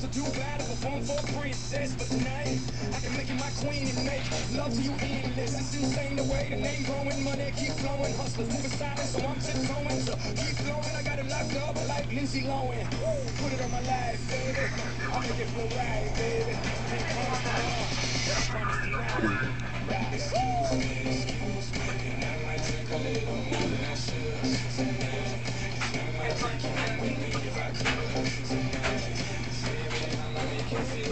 do battle, perform for a princess. But tonight, I can make you my queen and make love to you endless. It's insane the way the name growing, money keep flowing. Hustlers moving silent, so I'm tiptoeing. So keep flowing, I got it locked up like Lindsay Lohan. Put it on my life, baby. I'll make it feel right, baby. Can't promise tomorrow, but I promise tonight. Yeah, excuse me, and I might drink a little more than I should tonight. And I might take you home with me if I could tonight. Baby, I'ma make you feel